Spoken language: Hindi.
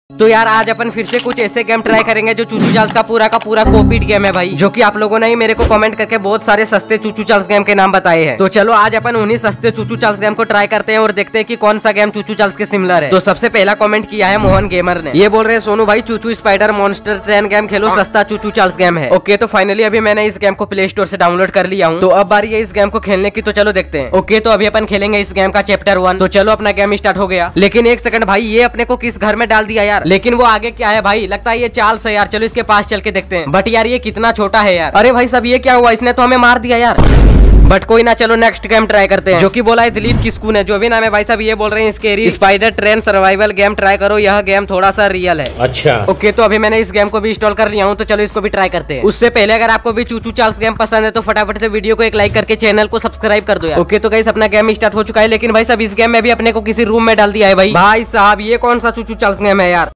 तो यार आज अपन फिर से कुछ ऐसे गेम ट्राई करेंगे जो चूचू चार्ल्स का पूरा कॉपीड गेम है भाई, जो कि आप लोगों ने ही मेरे को कमेंट करके बहुत सारे सस्ते चूचू चार्ल्स गेम के नाम बताए हैं। तो चलो आज अपन उन्हीं सस्ते चूचू चार्ल्स गेम को ट्राई करते हैं और देखते हैं कि कौन सा गेम चूचू चार्ल्स के सिमिलर है। तो सबसे पहला कमेंट किया है मोहन गेमर ने। ये बोल रहे हैं सोनू भाई choo choo spider monster train game खेलो, सस्ता चूचू चार्ल्स गेम है। ओके तो फाइनली अभी मैंने इस गेम को प्ले स्टोर से डाउनलोड कर लिया हूँ। तो अब बारी है इस गेम को खेलने की, तो चलो देखते हैं। ओके तो अभी अपन खेलेंगे इस गेम का चैप्टर 1। तो चलो अपना गेम स्टार्ट हो गया। लेकिन एक सेकंड भाई, ये अपने को किस घर में डाल दिया यार। लेकिन वो आगे क्या है भाई, लगता है ये चार्ल्स है यार। चलो इसके पास चल के देखते हैं। बट यार ये कितना छोटा है यार। अरे भाई सब ये क्या हुआ, इसने तो हमें मार दिया यार। बट कोई ना, चलो नेक्स्ट गेम ट्राई करते हैं, जो कि बोला है दिलीप किस्कू ने, जो भी नाम है भाई साहब। ये बोल रहे हैं scary spider train survival game try करो, यह गेम थोड़ा सा रियल है। अच्छा ओके तो अभी मैंने इस गेम को भी इंस्टॉल कर लिया हूँ, तो चलो इसको भी ट्राई करते हैं। उससे पहले अगर आपको भी चूचू चार्ल्स गेम पसंद है तो फटाफट से वीडियो को एक लाइक करके चैनल को सब्सक्राइब कर दो यार। ओके तो गाइस अपना गेम स्टार्ट हो चुका है। लेकिन भाई साहब इस गेम में भी अपने को किसी रूम में डाल दिया है भाई साहब। ये कौन सा चूचू चार्ल्स गेम है यार।